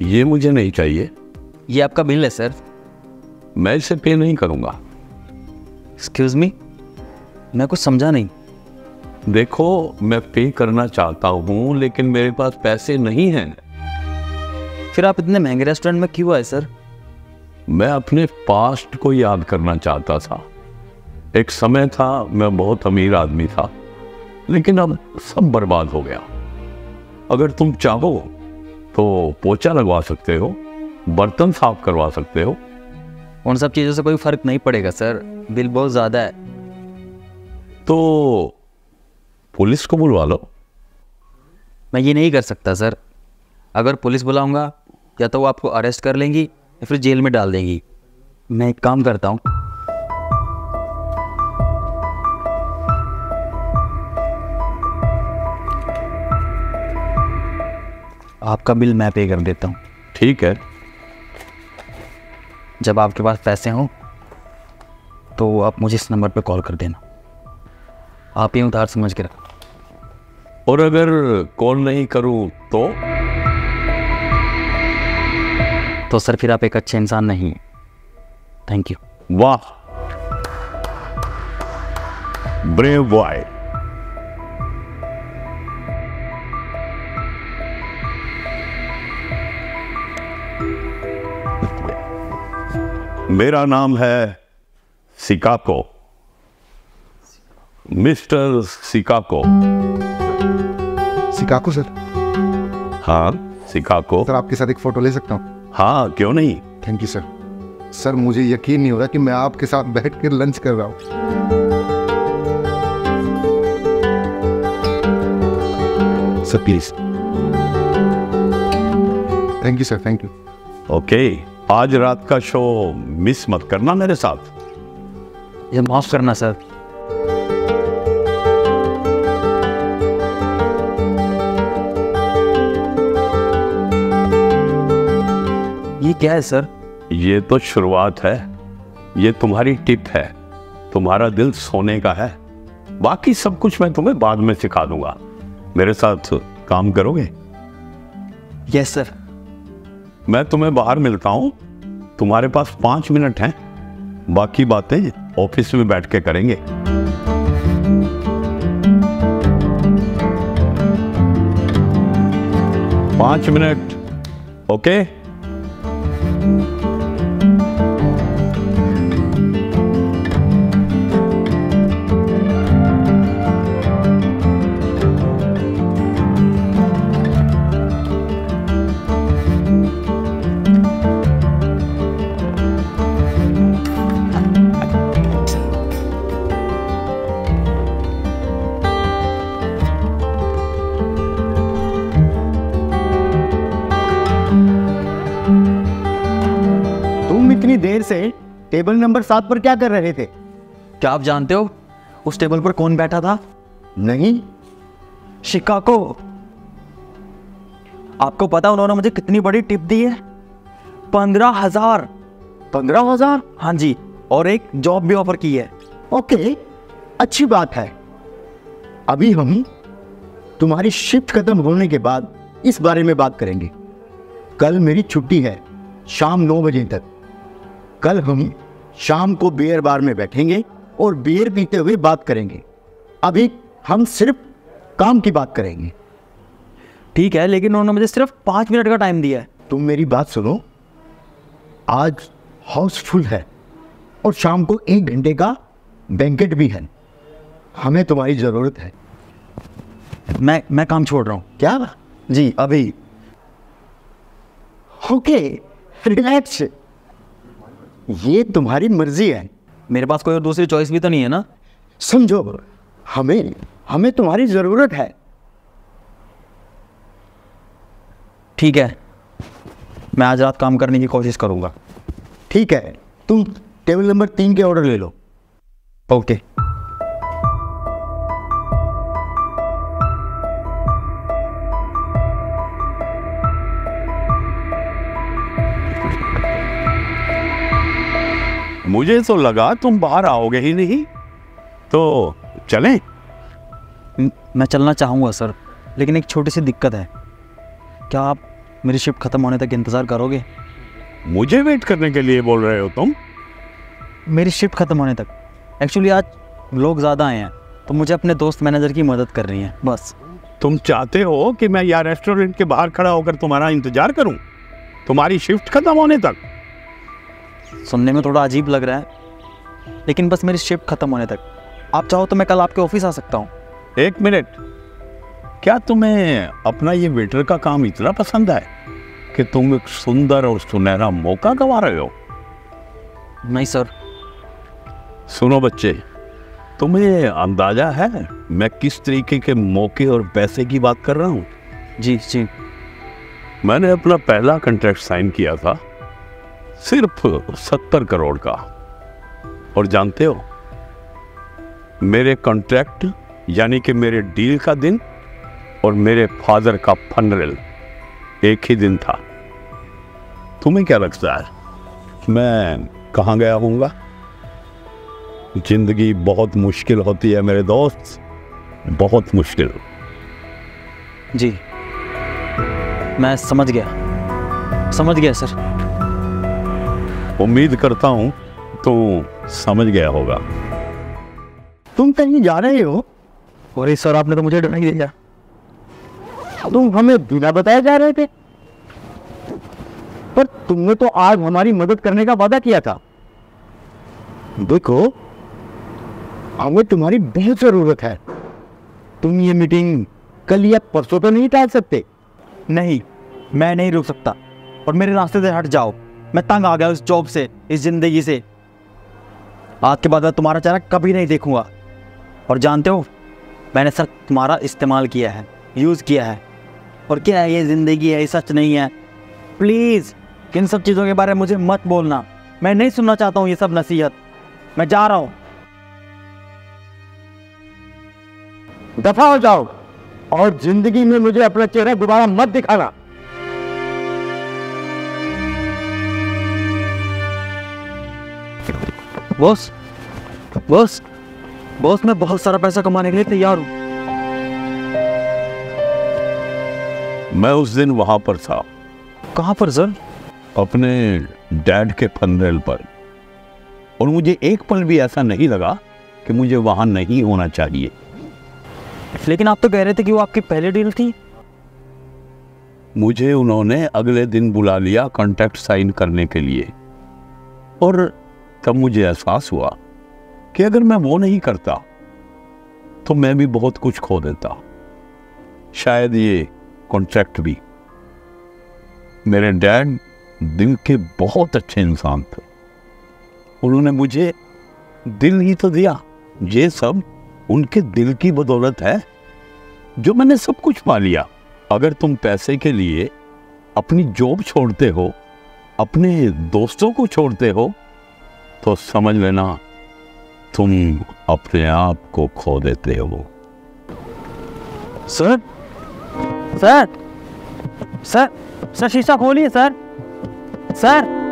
ये मुझे नहीं चाहिए। ये आपका बिल है सर। मैं इसे पे नहीं करूंगा। एक्सक्यूज मी, मैं कुछ समझा नहीं। देखो, मैं पे करना चाहता हूँ लेकिन मेरे पास पैसे नहीं हैं। फिर आप इतने महंगे रेस्टोरेंट में क्यों आए सर? मैं अपने पास्ट को याद करना चाहता था। एक समय था मैं बहुत अमीर आदमी था, लेकिन अब सब बर्बाद हो गया। अगर तुम चाहो तो पोछा लगवा सकते हो, बर्तन साफ करवा सकते हो। उन सब चीज़ों से कोई फर्क नहीं पड़ेगा सर, बिल बहुत ज़्यादा है। तो पुलिस को बुलवा लो। मैं ये नहीं कर सकता सर। अगर पुलिस बुलाऊंगा या तो वो आपको अरेस्ट कर लेंगी या फिर जेल में डाल देंगी। मैं एक काम करता हूँ, आपका बिल मैं पे कर देता हूँ। ठीक है। जब आपके पास पैसे हों तो आप मुझे इस नंबर पे कॉल कर देना। आप ही उधार समझ के रखो। और अगर कॉल नहीं करूं तो सर फिर आप एक अच्छे इंसान नहीं हैं। Thank you. वाह, ब्रेव बॉय। मेरा नाम है सिकाको, मिस्टर सिकाको। सिकाको सर? हाँ, सिकाको। सर आपके साथ एक फोटो ले सकता हूँ? हाँ, क्यों नहीं। Thank you sir. सर मुझे यकीन नहीं हो रहा कि मैं आपके साथ बैठकर लंच कर रहा हूँ। Sir please. Thank you sir, thank you. Okay, आज रात का शो मिस मत करना मेरे साथ। ये माफ करना सर। ये क्या है सर? ये तो शुरुआत है। ये तुम्हारी टिप है। तुम्हारा दिल सोने का है। बाकी सब कुछ मैं तुम्हें बाद में सिखा दूंगा। मेरे साथ काम करोगे? Yes sir. मैं तुम्हें बाहर मिलता हूं। तुम्हारे पास 5 मिनट हैं। बाकी बातें ऑफिस में बैठ के करेंगे। पाँच मिनट। ओके? इतनी देर से टेबल नंबर 7 पर क्या कर रहे थे? क्या आप जानते हो उस टेबल पर कौन बैठा था? नहीं। शिकाको। आपको पता उन्होंने मुझे कितनी बड़ी टिप दी है? 15,000। 15,000? हाँ जी, और एक जॉब भी ऑफर की है। ओके, अच्छी बात है। अभी हम तुम्हारी शिफ्ट खत्म होने के बाद इस बारे में बात करेंगे। कल मेरी छुट्टी है शाम 9 बजे तक। कल हम शाम को बियर बार में बैठेंगे और बियर पीते हुए बात करेंगे। अभी हम सिर्फ काम की बात करेंगे। ठीक है, लेकिन उन्होंने मुझे सिर्फ 5 मिनट का टाइम दिया है। तुम मेरी बात सुनो। आज हाउसफुल है और शाम को 1 घंटे का बैंकेट भी है। हमें तुम्हारी ज़रूरत है। मैं काम छोड़ रहा हूँ। क्या? जी, अभी। Okay, relax. ये तुम्हारी मर्जी है। मेरे पास कोई और दूसरी चॉइस भी तो नहीं है ना। समझो, हमें तुम्हारी ज़रूरत है। ठीक है, मैं आज रात काम करने की कोशिश करूँगा। ठीक है, तुम टेबल नंबर 3 के ऑर्डर ले लो। ओके। मुझे तो लगा तुम बाहर आओगे ही नहीं, तो चलें? मैं चलना चाहूँगा सर, लेकिन एक छोटी सी दिक्कत है। क्या आप मेरी शिफ्ट ख़त्म होने तक इंतज़ार करोगे? मुझे वेट करने के लिए बोल रहे हो तुम? मेरी शिफ्ट ख़त्म होने तक। एक्चुअली आज लोग ज़्यादा आए हैं तो मुझे अपने दोस्त मैनेजर की मदद करनी है बस। तुम चाहते हो कि मैं यहाँ रेस्टोरेंट के बाहर खड़ा होकर तुम्हारा इंतजार करूं तुम्हारी शिफ्ट खत्म होने तक? सुनने में थोड़ा अजीब लग रहा है, लेकिन बस मेरी शिफ्ट ख़त्म होने तक। आप चाहो तो मैं कल आपके ऑफिस आ सकता हूँ। एक मिनट, क्या तुम्हें अपना ये वेटर का काम इतना पसंद है कि तुम एक सुंदर और सुनहरा मौका गंवा रहे हो? नहीं सर। सुनो बच्चे, तुम्हें अंदाजा है मैं किस तरीके के मौके और पैसे की बात कर रहा हूँ? जी जी। मैंने अपना पहला कॉन्ट्रैक्ट साइन किया था सिर्फ 70 करोड़ का। और जानते हो, मेरे कॉन्ट्रैक्ट यानी कि मेरे डील का दिन और मेरे फादर का फनरल एक ही दिन था। तुम्हें क्या लगता है मैं कहाँ गया होऊंगा? जिंदगी बहुत मुश्किल होती है मेरे दोस्त, बहुत मुश्किल। जी मैं समझ गया सर। उम्मीद करता हूं तू समझ गया होगा। तुम कहीं जा रहे हो? अरे सर, आपने तो मुझे डरा ही दिया। तुम हमें बिना बताए जा रहे थे, पर तुमने तो आज हमारी मदद करने का वादा किया था। देखो, हमें तुम्हारी बहुत जरूरत है। तुम ये मीटिंग कल या परसों तो नहीं टाल सकते? नहीं, मैं नहीं रुक सकता और मेरे रास्ते से हट जाओ। मैं तंग आ गया उस जॉब से, इस जिंदगी से। आज के बाद मैं तुम्हारा चेहरा कभी नहीं देखूंगा। और जानते हो, मैंने सर तुम्हारा इस्तेमाल किया है, यूज़ किया है। और क्या है, ये ज़िंदगी है, ये सच नहीं है। प्लीज़ इन सब चीज़ों के बारे में मुझे मत बोलना। मैं नहीं सुनना चाहता हूँ ये सब नसीहत। मैं जा रहा हूँ। दफा हो जाओ और जिंदगी में मुझे अपना चेहरा दोबारा मत दिखाना। बॉस बॉस बॉस, मैं बहुत सारा पैसा कमाने के लिए तैयार हूँ। मैं उस दिन वहां पर था। कहाँ पर सर? अपने डैड के फनरेल पर। और मुझे एक पल भी ऐसा नहीं लगा कि मुझे वहां नहीं होना चाहिए। लेकिन आप तो कह रहे थे कि वो आपकी पहली डील थी। मुझे उन्होंने अगले दिन बुला लिया कॉन्ट्रैक्ट साइन करने के लिए। और तब मुझे एहसास हुआ कि अगर मैं वो नहीं करता तो मैं भी बहुत कुछ खो देता, शायद ये कॉन्ट्रैक्ट भी। मेरे डैड दिल के बहुत अच्छे इंसान थे। उन्होंने मुझे दिल ही तो दिया। ये सब उनके दिल की बदौलत है जो मैंने सब कुछ पा लिया। अगर तुम पैसे के लिए अपनी जॉब छोड़ते हो, अपने दोस्तों को छोड़ते हो, तो समझ लेना तुम अपने आप को खो देते हो। सर सर सर सर शीशा खोलिए सर। सर